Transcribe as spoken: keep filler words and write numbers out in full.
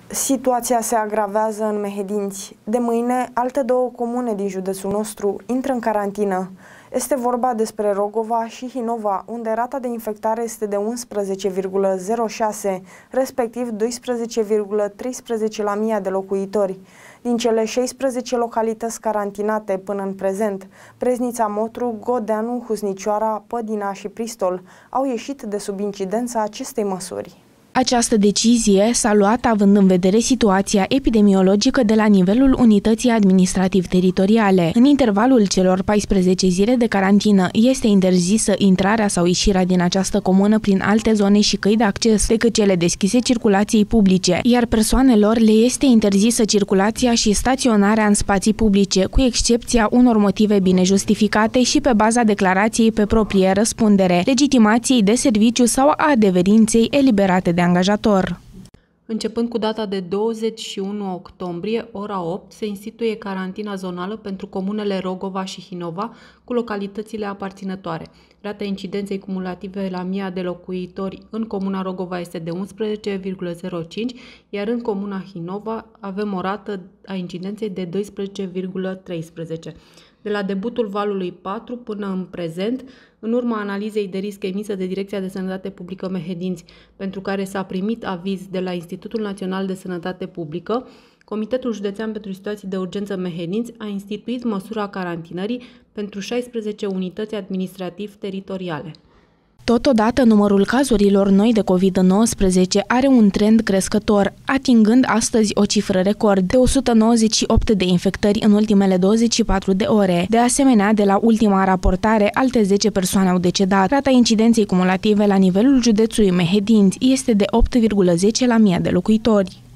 Situația se agravează în Mehedinți. De mâine, alte două comune din județul nostru intră în carantină. Este vorba despre Rogova și Hinova, unde rata de infectare este de unsprezece virgulă zero șase, respectiv doisprezece virgulă treisprezece la mie de locuitori. Din cele șaisprezece localități carantinate până în prezent, Preznița, Motru, Godeanu, Husnicioara, Pădina și Pristol au ieșit de sub incidența acestei măsuri. Această decizie s-a luat având în vedere situația epidemiologică de la nivelul unității administrativ-teritoriale. În intervalul celor paisprezece zile de carantină este interzisă intrarea sau ieșirea din această comună prin alte zone și căi de acces decât cele deschise circulației publice, iar persoanelor le este interzisă circulația și staționarea în spații publice, cu excepția unor motive bine justificate și pe baza declarației pe proprie răspundere, legitimației de serviciu sau a adeverinței eliberate de angajator. Începând cu data de douăzeci și unu octombrie, ora opt, se instituie carantina zonală pentru comunele Rogova și Hinova cu localitățile aparținătoare. Rata incidenței cumulative la mie de locuitori în comuna Rogova este de unsprezece virgulă zero cinci, iar în comuna Hinova avem o rată a incidenței de doisprezece virgulă treisprezece. De la debutul valului patru până în prezent, în urma analizei de risc emisă de Direcția de Sănătate Publică Mehedinți, pentru care s-a primit aviz de la Institutul Național de Sănătate Publică, Comitetul Județean pentru Situații de Urgență Mehedinți a instituit măsura carantinării pentru șaisprezece unități administrativ-teritoriale. Totodată, numărul cazurilor noi de COVID nouăsprezece are un trend crescător, atingând astăzi o cifră record de o sută nouăzeci și opt de infectări în ultimele douăzeci și patru de ore. De asemenea, de la ultima raportare, alte zece persoane au decedat. Rata incidenței cumulative la nivelul județului Mehedinți este de opt virgulă zece la mie de locuitori.